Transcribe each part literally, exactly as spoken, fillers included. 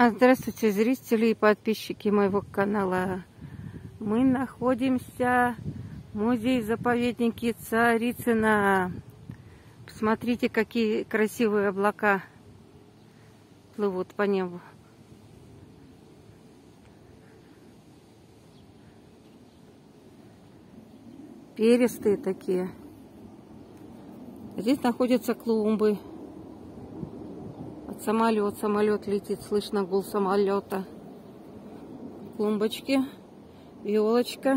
А здравствуйте, зрители и подписчики моего канала. Мы находимся в музее-заповеднике Царицына. Посмотрите, какие красивые облака плывут по небу. Перистые такие. Здесь находятся клумбы. Самолет, самолет летит, слышно гул самолета. Клумбочки, елочка.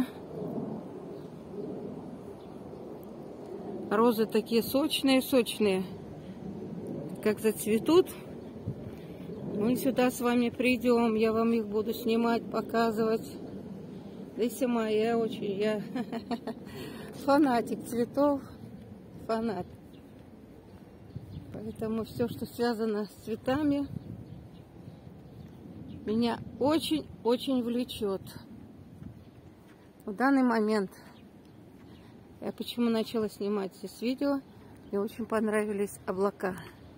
Розы такие сочные, сочные. Как зацветут, мы сюда с вами придем. Я вам их буду снимать, показывать. Да и сама я очень, я фанатик цветов, фанат. Поэтому все, что связано с цветами, меня очень-очень влечет. В данный момент я почему начала снимать здесь видео, мне очень понравились облака.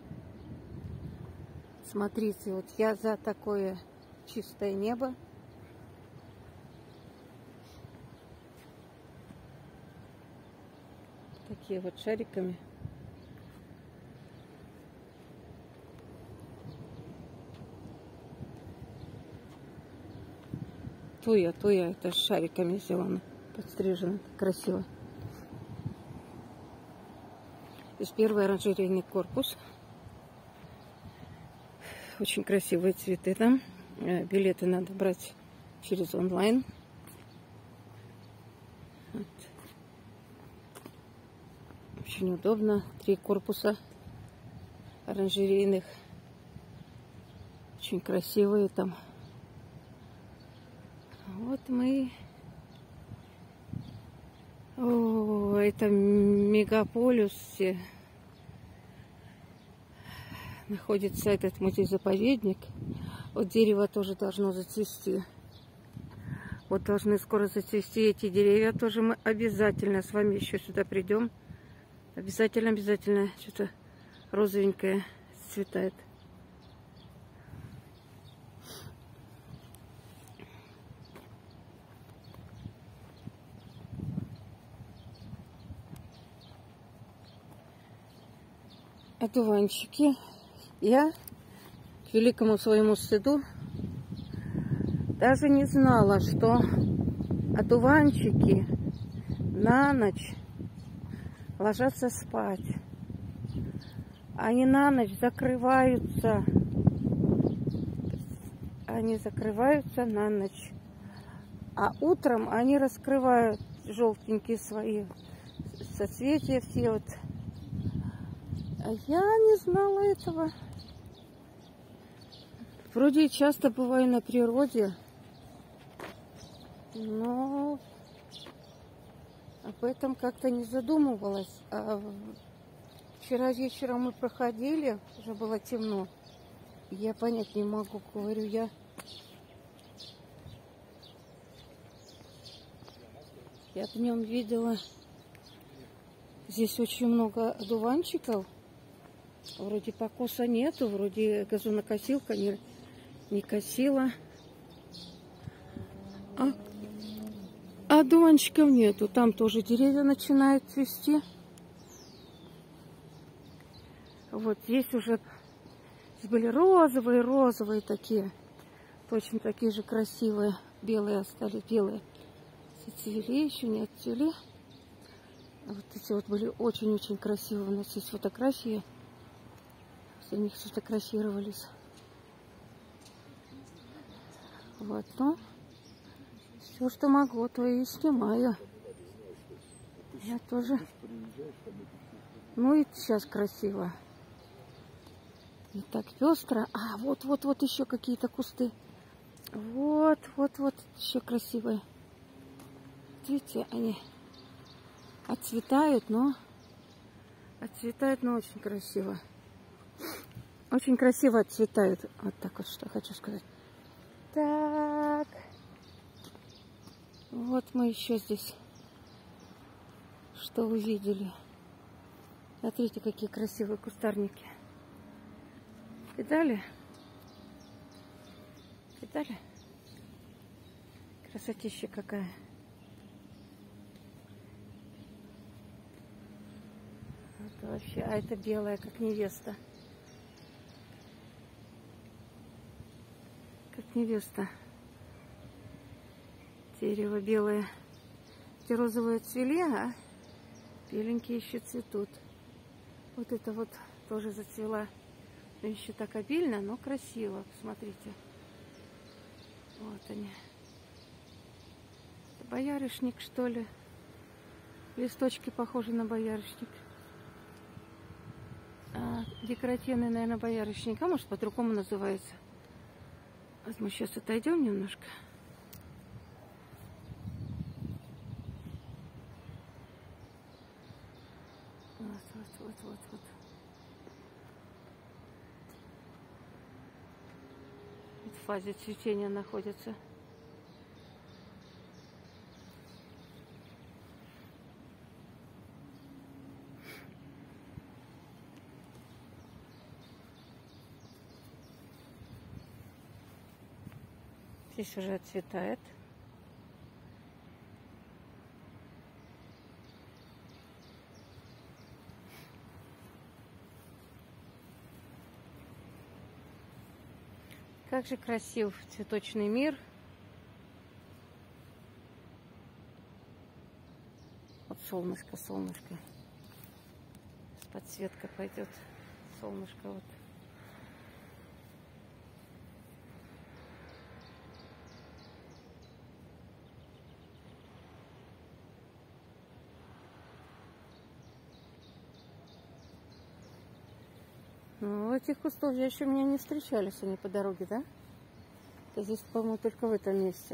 Смотрите, вот я за такое чистое небо. Такие вот шариками. Туя, туя, это с шариками сделано, подстрижено, красиво. Здесь первый оранжерейный корпус. Очень красивые цветы там. Билеты надо брать через онлайн. Вот. Очень удобно. Три корпуса оранжерейных. Очень красивые там. Вот мы. О, это мегаполисе находится этот музей-заповедник. Вот дерево тоже должно зацвести. Вот должны скоро зацвести эти деревья. Тоже мы обязательно с вами еще сюда придем. Обязательно, обязательно. Что-то розовенькое цветает. Одуванчики. Я, к великому своему стыду, даже не знала, что одуванчики на ночь ложатся спать. Они на ночь закрываются. Они закрываются на ночь. А утром они раскрывают желтенькие свои соцветия все вот. А я не знала этого. Вроде часто бываю на природе, но об этом как-то не задумывалась. А вчера вечером мы проходили, уже было темно. Я понять не могу, говорю я. Я днем видела, здесь очень много одуванчиков. Вроде покоса нету, вроде газонокосилка не, не косила. А, а одуванчиков нету. Там тоже деревья начинают цвести. Вот здесь уже здесь были розовые, розовые такие. Точно такие же красивые. Белые остались, белые. Зацвели, еще не отцвели. Вот эти вот были очень-очень красивые. У нас есть фотографии. За них сфотографировались. Вот, ну, все, что могу, то и снимаю. Я тоже. Ну и сейчас красиво. Не так пестро. А, вот, вот, вот еще какие-то кусты. Вот, вот, вот, еще красивые. Видите, они отцветают, но отцветают, но очень красиво. Очень красиво отцветают. Вот так вот, что хочу сказать. Так. Вот мы еще здесь что увидели. Смотрите, какие красивые кустарники. Видали? Видали? Красотища какая. Это вообще, а это белая, как невеста. Как невеста. Дерево белое. Эти розовые цвели, а беленькие еще цветут. Вот это вот тоже зацвела. Еще так обильно, но красиво. Посмотрите. Вот они. Это боярышник, что ли? Листочки похожи на боярышник. А, декоративный, наверное, боярышник. А может, по-другому называется. Вот мы сейчас отойдем немножко. Вот, вот, вот, вот, вот. В фазе цветения находится. Здесь уже отцветает. Как же красив цветочный мир. Вот солнышко, солнышко. Подсветка пойдет. Солнышко вот. Ну, этих кустов я еще меня не встречались, они по дороге, да? Это здесь, по-моему, только в этом месте.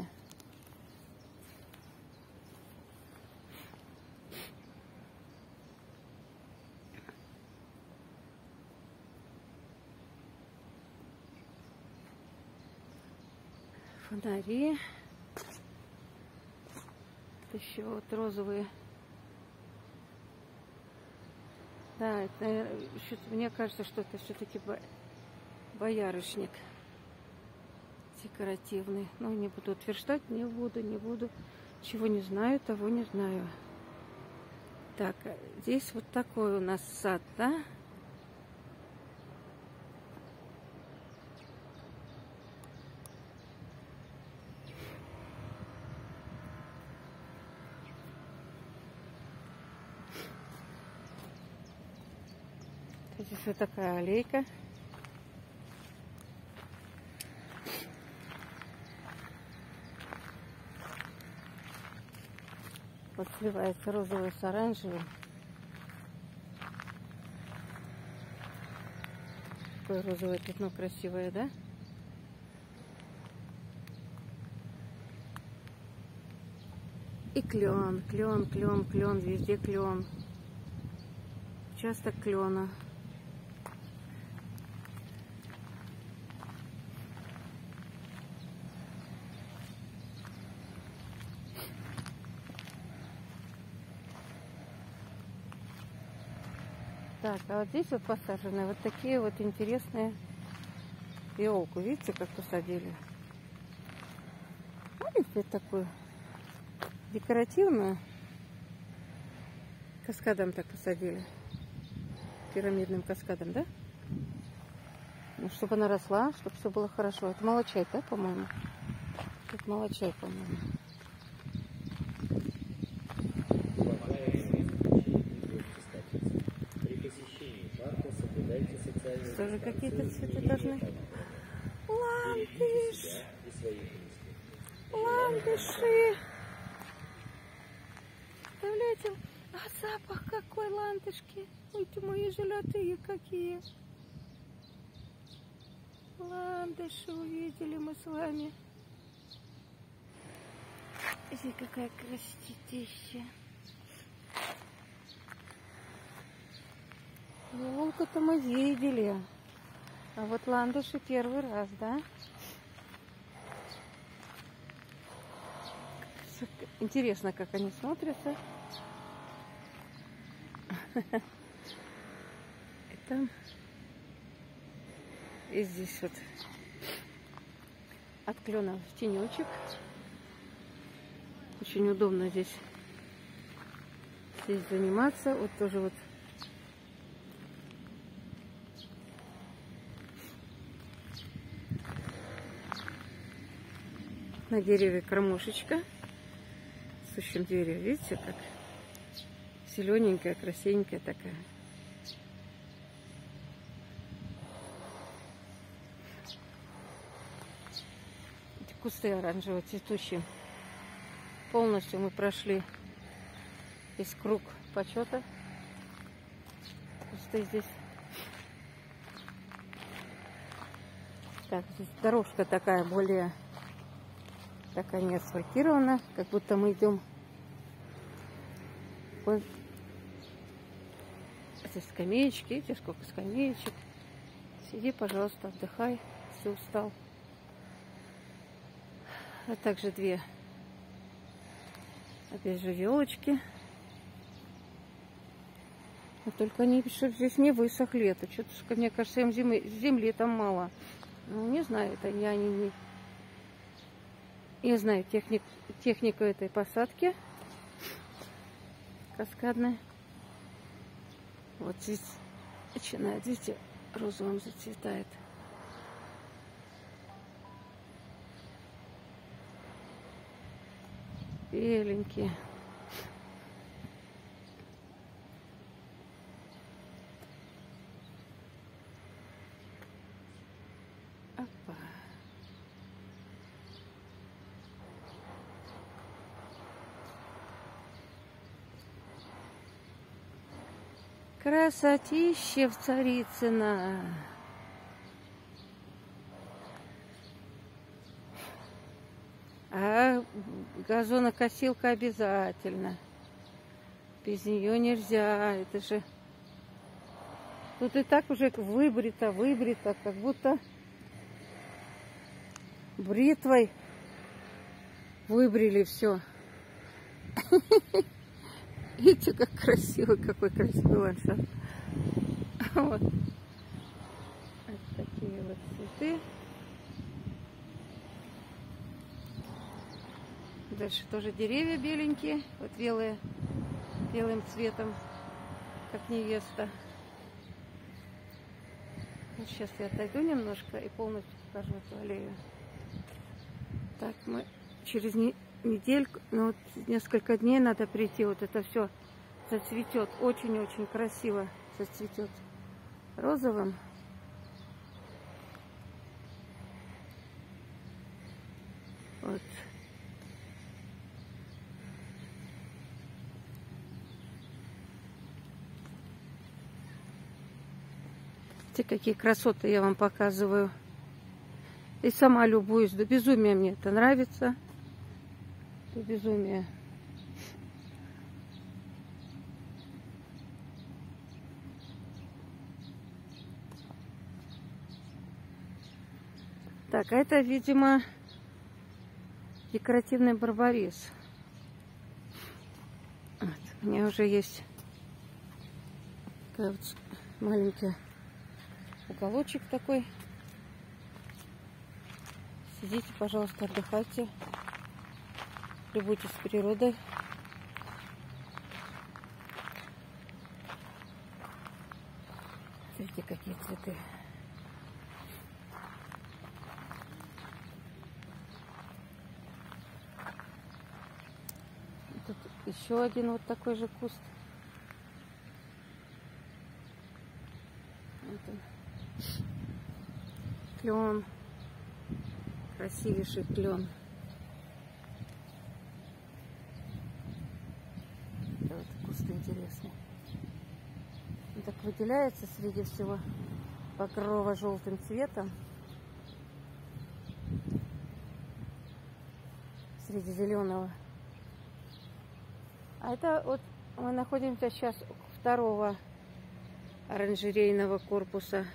Фонари. Еще вот розовые. Да, это, наверное, мне кажется, что это все-таки боярышник декоративный. Но не буду утверждать, не буду, не буду. Чего не знаю, того не знаю. Так, здесь вот такой у нас сад, да? Здесь вот такая аллейка. Вот сливается розовый с оранжевым. Такое розовое пятно красивое, да? И клен, клен, клен, клен, везде клен. Участок клена. Так, а вот здесь вот посажены вот такие вот интересные елку. Видите, как посадили? Видите, такую декоративную. Каскадом так посадили. Пирамидным каскадом, да? Ну, чтобы она росла, чтобы все было хорошо. Это молочай, да, по-моему? Это молочай, по-моему. Тоже какие-то цветы должны. Ландыш! Ландыши! Представляете? А запах какой, ландышки! Эти мои золотые какие! Ландыши увидели мы с вами. Здесь какая красотища! Волка-то мы видели. А вот ландыши первый раз, да? Интересно, как они смотрятся. И там, и здесь вот. от клена в тенечек. Очень удобно здесь, здесь заниматься. Вот тоже вот на дереве кормушечка. В сущем дереве, видите, как зелененькая, красивенькая такая. Эти кусты оранжево цветущие. Полностью мы прошли весь круг почета. Кусты здесь. Так, здесь дорожка такая более такая не асфальтирована, как будто мы идем. Вот здесь скамеечки, видите, сколько скамеечек. Сиди, пожалуйста, отдыхай, если устал. А также две, опять же, елочки. Но только они, чтобы здесь не высохли. Это что-то, мне кажется, им зимы, земли там мало. Ну, не знаю, это я не... не... Я знаю техник, технику этой посадки каскадной. Вот здесь начинает, видите, розовым зацветает. Беленькие. Опа. Красотища в Царицыно. А газонокосилка обязательно. Без нее нельзя. Это же... Тут и так уже выбрито, выбрито, как будто бритвой выбрили все. Видите, как красиво, какой красивый ландшафт. Вот. Вот такие вот цветы. Дальше тоже деревья беленькие, вот белые, белым цветом, как невеста. Вот сейчас я отойду немножко и полностью покажу эту аллею. Так, мы через не, недельку, ну вот несколько дней надо прийти, вот это все зацветет, очень-очень красиво зацветет розовым. Вот. Видите, какие красоты я вам показываю. И сама любуюсь. До безумия мне это нравится. До безумия. Так, а это, видимо, декоративный барбарис. Вот, у меня уже есть такой вот маленький уголочек такой. Сидите, пожалуйста, отдыхайте. Любуйтесь природой. Смотрите, какие цветы. Тут еще один вот такой же куст. Вот он. Клен. Красивейший клен. Вот куст интересный. Он так выделяется среди всего багрово-желтым цветом. Среди зеленого. А это вот мы находимся сейчас у второго оранжерейного корпуса.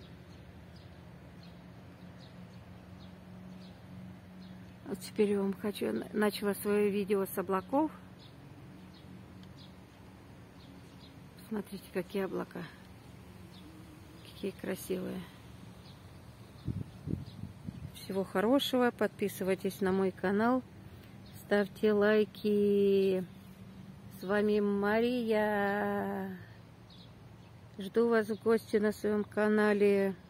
Вот теперь я вам хочу, начала свое видео с облаков. Смотрите, какие облака. Какие красивые. Всего хорошего. Подписывайтесь на мой канал. Ставьте лайки. С вами Мария. Жду вас в гости на своем канале.